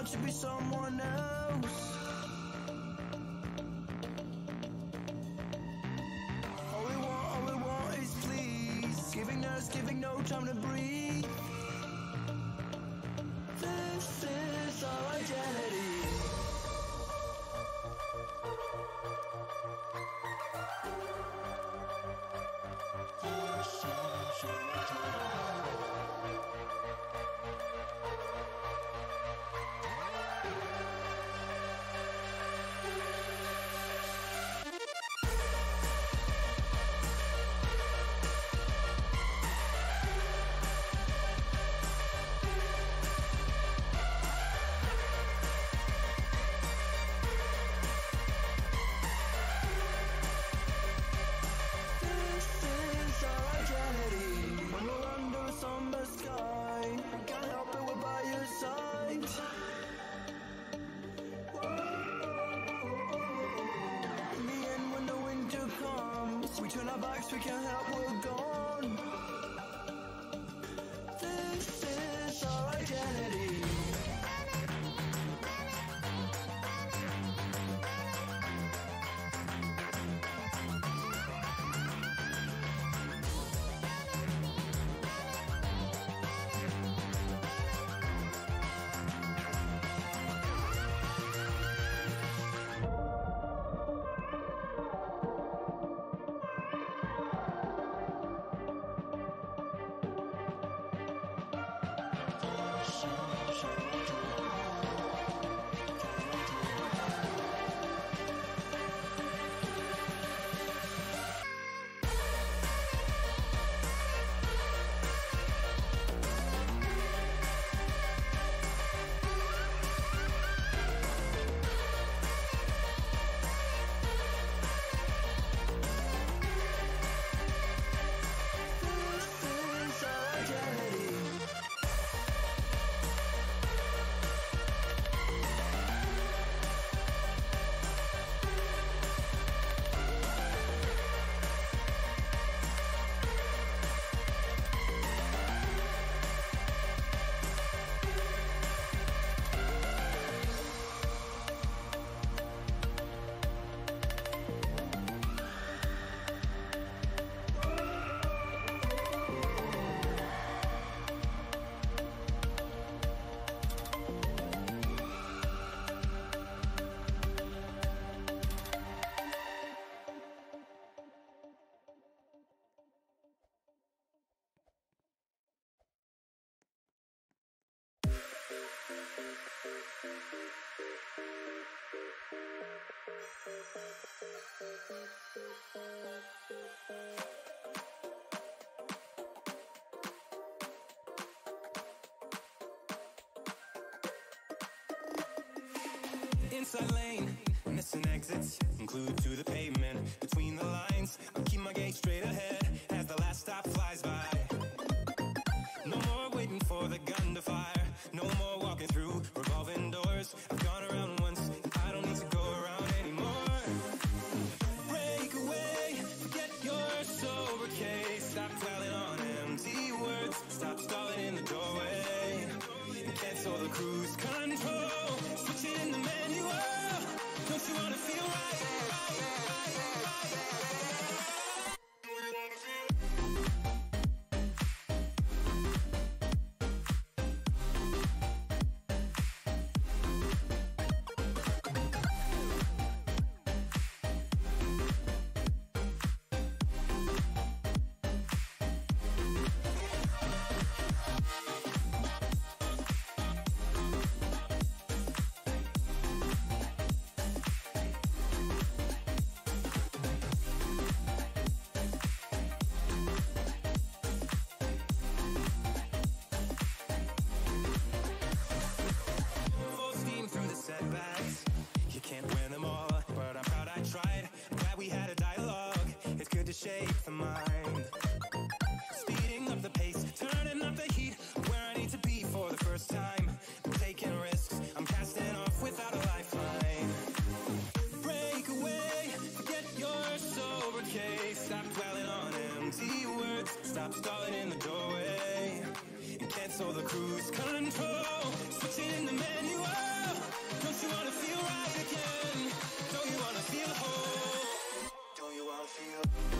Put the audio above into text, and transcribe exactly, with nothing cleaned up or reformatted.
to be someone else. All we want, all we want is please. Giving us, giving no time to breathe. This is our identity. We can't help, we're gone. This is our identity. Inside lane, missing exits, glued to the pavement. Between the lines, I'll keep my gaze straight ahead as the last stop flies by. No more waiting for the gun to fire. No more walking through revolving doors. I've gone around once, and I don't need to go around anymore. Break away, forget your sober case. Stop dwelling on empty words. Stop stalling in the doorway. And cancel the cruise control. Switch it in the manual. Don't you wanna feel right? right, right, right, right. Do you wanna feel? shape the mind. Speeding up the pace, turning up the heat. Where I need to be for the first time. I'm taking risks, I'm casting off without a lifeline. Break away, forget your sober case. Stop dwelling on empty words. Stop stalling in the doorway. And cancel the cruise control. Switching in the manual. Don't you wanna feel right again? Don't you wanna feel whole? Don't you wanna feel